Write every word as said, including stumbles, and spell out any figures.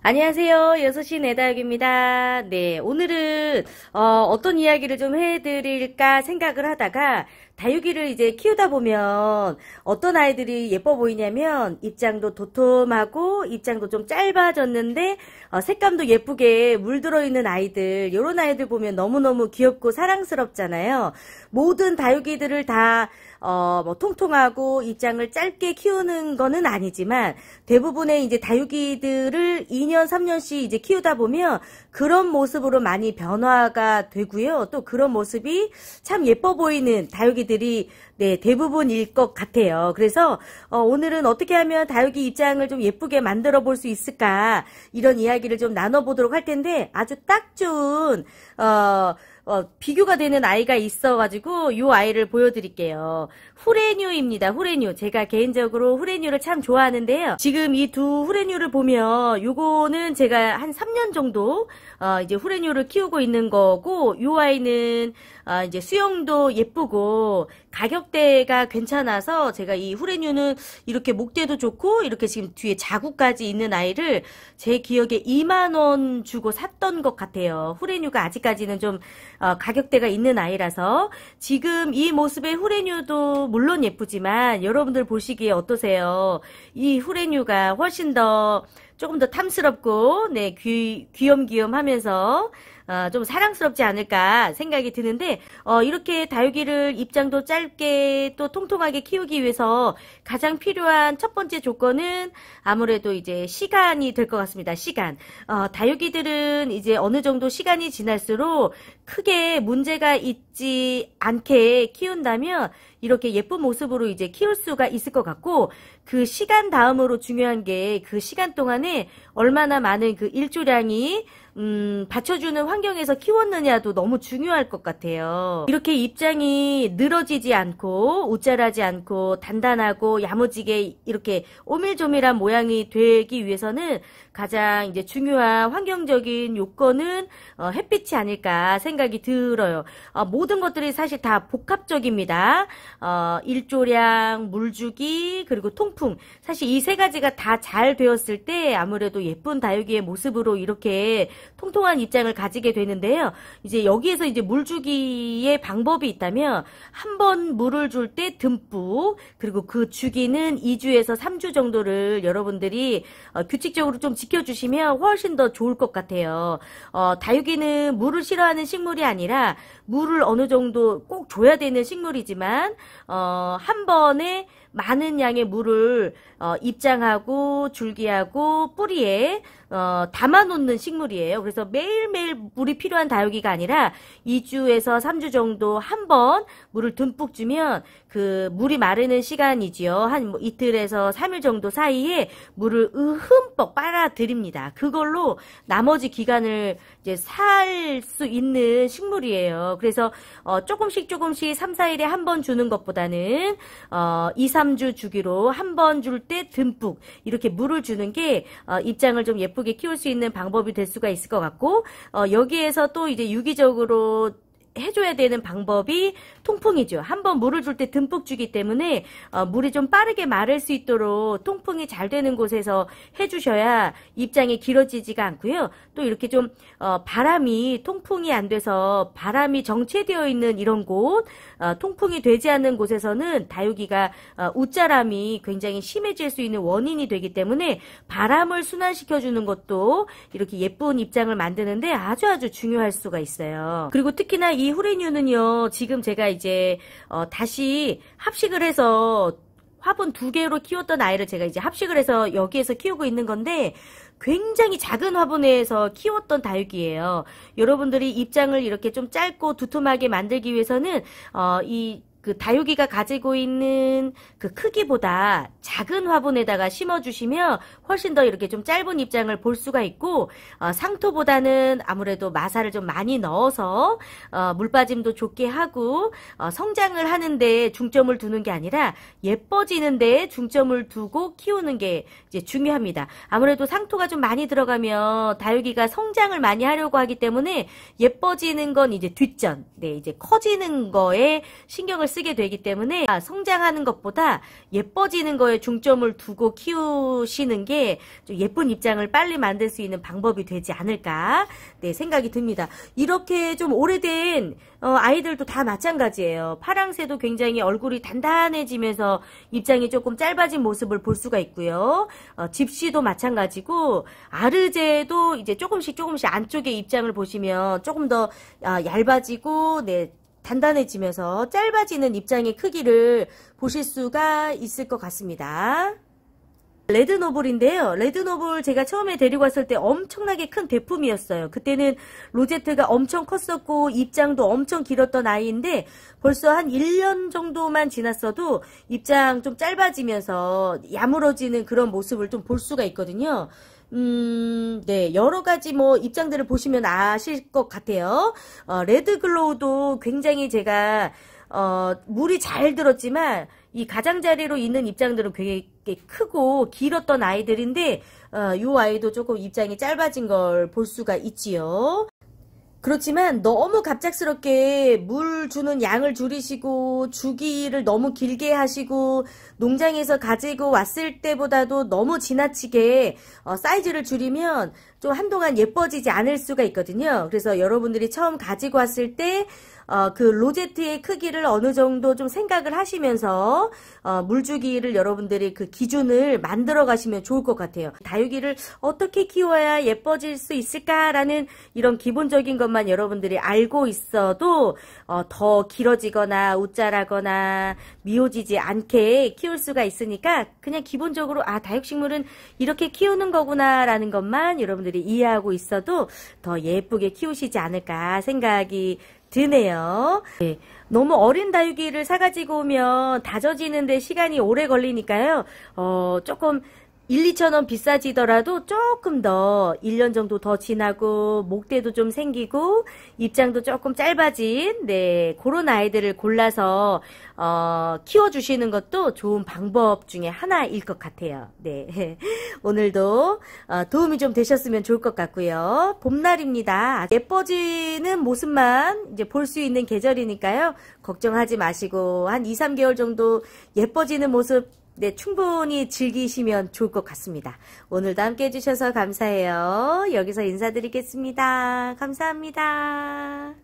안녕하세요. 여섯 시 내다육입니다. 네, 오늘은 어, 어떤 이야기를 좀 해드릴까 생각을 하다가 다육이를 이제 키우다 보면 어떤 아이들이 예뻐 보이냐면 입장도 도톰하고 입장도 좀 짧아졌는데 어, 색감도 예쁘게 물들어 있는 아이들, 이런 아이들 보면 너무너무 귀엽고 사랑스럽잖아요. 모든 다육이들을 다 어, 뭐, 통통하고 입장을 짧게 키우는 거는 아니지만 대부분의 이제 다육이들을 이 년, 삼 년씩 이제 키우다 보면 그런 모습으로 많이 변화가 되고요. 또 그런 모습이 참 예뻐 보이는 다육이들이 네, 대부분일 것 같아요. 그래서 어, 오늘은 어떻게 하면 다육이 입장을 좀 예쁘게 만들어 볼 수 있을까, 이런 이야기를 좀 나눠보도록 할 텐데, 아주 딱 좋은 어, 어, 비교가 되는 아이가 있어가지고 이 아이를 보여드릴게요. 후레뉴입니다. 후레뉴. 제가 개인적으로 후레뉴를 참 좋아하는데요. 지금 이 두 후레뉴를 보면 요거는 제가 한 삼 년 정도 어, 이제 후레뉴를 키우고 있는 거고, 이 아이는 어, 이제 수영도 예쁘고 가격대가 괜찮아서 제가 이 후레뉴는 이렇게 목대도 좋고 이렇게 지금 뒤에 자구까지 있는 아이를 제 기억에 이만 원 주고 샀던 것 같아요. 후레뉴가 아직까지는 좀 어, 가격대가 있는 아이라서. 지금 이 모습의 후레뉴도 물론 예쁘지만 여러분들 보시기에 어떠세요? 이 후레뉴가 훨씬 더 조금 더 탐스럽고 네, 귀, 귀염귀염 하면서 어, 좀 사랑스럽지 않을까 생각이 드는데, 어, 이렇게 다육이를 입장도 짧게 또 통통하게 키우기 위해서 가장 필요한 첫 번째 조건은 아무래도 이제 시간이 될 것 같습니다. 시간. 어, 다육이들은 이제 어느 정도 시간이 지날수록 크게 문제가 있지 않게 키운다면 이렇게 예쁜 모습으로 이제 키울 수가 있을 것 같고, 그 시간 다음으로 중요한 게 그 시간 동안에 얼마나 많은 그 일조량이 음, 받쳐주는 환경에서 키웠느냐도 너무 중요할 것 같아요. 이렇게 입장이 늘어지지 않고 우짜라지 않고 단단하고 야무지게 이렇게 오밀조밀한 모양이 되기 위해서는 가장 이제 중요한 환경적인 요건은 어, 햇빛이 아닐까 생각이 들어요. 어, 모든 것들이 사실 다 복합적입니다. 어, 일조량, 물주기, 그리고 통풍. 사실 이 세 가지가 다 잘 되었을 때 아무래도 예쁜 다육이의 모습으로 이렇게 통통한 입장을 가지게 되는데요. 이제 여기에서 이제 물주기의 방법이 있다면, 한 번 물을 줄 때 듬뿍, 그리고 그 주기는 이 주에서 삼 주 정도를 여러분들이 어, 규칙적으로 좀 지켜주시면 훨씬 더 좋을 것 같아요. 어, 다육이는 물을 싫어하는 식물이 아니라 물을 어느 정도 꼭 줘야 되는 식물이지만 어, 한 번에 많은 양의 물을 어, 입장하고 줄기하고 뿌리에 어, 담아놓는 식물이에요. 그래서 매일매일 물이 필요한 다육이가 아니라 이 주에서 삼 주 정도 한 번 물을 듬뿍 주면 그 물이 마르는 시간이지요. 한 뭐 이틀에서 삼 일 정도 사이에 물을 흠뻑 빨아들입니다. 그걸로 나머지 기간을 이제 살 수 있는 식물이에요. 그래서 어, 조금씩 조금씩 삼, 사 일에 한 번 주는 것보다는 어, 이, 삼 주 주기로 한 번 줄 때 듬뿍 이렇게 물을 주는 게 어, 입장을 좀 예쁘게 키울 수 있는 방법이 될 수가 있을 것 같고, 어, 여기에서 또 이제 유기적으로 해줘야 되는 방법이 통풍이죠. 한번 물을 줄 때 듬뿍 주기 때문에 어, 물이 좀 빠르게 마를 수 있도록 통풍이 잘 되는 곳에서 해주셔야 입장이 길어지지가 않고요. 또 이렇게 좀 어, 바람이 통풍이 안 돼서 바람이 정체되어 있는 이런 곳, 어, 통풍이 되지 않는 곳에서는 다육이가 어, 웃자람이 굉장히 심해질 수 있는 원인이 되기 때문에 바람을 순환시켜주는 것도 이렇게 예쁜 입장을 만드는데 아주 아주 중요할 수가 있어요. 그리고 특히나 이 후레뉴는요, 지금 제가 이제 어, 다시 합식을 해서 화분 두 개로 키웠던 아이를 제가 이제 합식을 해서 여기에서 키우고 있는 건데, 굉장히 작은 화분에서 키웠던 다육이에요. 여러분들이 입장을 이렇게 좀 짧고 두툼하게 만들기 위해서는 어, 이 그 다육이가 가지고 있는 그 크기보다 작은 화분에다가 심어주시면 훨씬 더 이렇게 좀 짧은 입장을 볼 수가 있고, 어, 상토보다는 아무래도 마사를 좀 많이 넣어서 어, 물빠짐도 좋게 하고 어, 성장을 하는데 중점을 두는 게 아니라 예뻐지는 데에 중점을 두고 키우는 게 이제 중요합니다. 아무래도 상토가 좀 많이 들어가면 다육이가 성장을 많이 하려고 하기 때문에 예뻐지는 건 이제 뒷전, 네, 이제 커지는 거에 신경을 쓰게 되기 때문에 성장하는 것보다 예뻐지는 거에 중점을 두고 키우시는 게 좀 예쁜 입장을 빨리 만들 수 있는 방법이 되지 않을까 네, 생각이 듭니다. 이렇게 좀 오래된 어, 아이들도 다 마찬가지예요. 파랑새도 굉장히 얼굴이 단단해지면서 입장이 조금 짧아진 모습을 볼 수가 있고요. 어, 집시도 마찬가지고 아르제도 이제 조금씩 조금씩 안쪽에 입장을 보시면 조금 더 아, 얇아지고 네, 단단해지면서 짧아지는 입장의 크기를 보실 수가 있을 것 같습니다. 레드노블인데요. 레드노블 제가 처음에 데리고 왔을 때 엄청나게 큰 대품이었어요. 그때는 로제트가 엄청 컸었고 입장도 엄청 길었던 아이인데 벌써 한 일 년 정도만 지났어도 입장 좀 짧아지면서 야물어지는 그런 모습을 좀 볼 수가 있거든요. 음, 네, 여러 가지 뭐 입장들을 보시면 아실 것 같아요. 어, 레드글로우도 굉장히 제가 어, 물이 잘 들었지만 이 가장자리로 있는 입장들은 굉장히 크고 길었던 아이들인데 어, 이 아이도 조금 입장이 짧아진 걸 볼 수가 있지요. 그렇지만 너무 갑작스럽게 물 주는 양을 줄이시고 주기를 너무 길게 하시고 농장에서 가지고 왔을 때보다도 너무 지나치게 어, 사이즈를 줄이면 좀 한동안 예뻐지지 않을 수가 있거든요. 그래서 여러분들이 처음 가지고 왔을 때 어, 그 로제트의 크기를 어느 정도 좀 생각을 하시면서 어, 물주기를 여러분들이 그 기준을 만들어 가시면 좋을 것 같아요. 다육이를 어떻게 키워야 예뻐질 수 있을까라는 이런 기본적인 것만 여러분들이 알고 있어도 어, 더 길어지거나 웃자라거나 미워지지 않게 키울 수가 있으니까 그냥 기본적으로 아 다육식물은 이렇게 키우는 거구나 라는 것만 여러분들이 이해하고 있어도 더 예쁘게 키우시지 않을까 생각이 드네요. 네, 너무 어린 다육이를 사가지고 오면 다져지는데 시간이 오래 걸리니까요. 어, 조금 일, 이천 원 비싸지더라도 조금 더 일 년 정도 더 지나고 목대도 좀 생기고 입장도 조금 짧아진 네 그런 아이들을 골라서 어, 키워주시는 것도 좋은 방법 중에 하나일 것 같아요. 네, 오늘도 어, 도움이 좀 되셨으면 좋을 것 같고요. 봄날입니다. 예뻐지는 모습만 이제 볼 수 있는 계절이니까요. 걱정하지 마시고 한 이, 삼 개월 정도 예뻐지는 모습 네, 충분히 즐기시면 좋을 것 같습니다. 오늘도 함께 해주셔서 감사해요. 여기서 인사드리겠습니다. 감사합니다.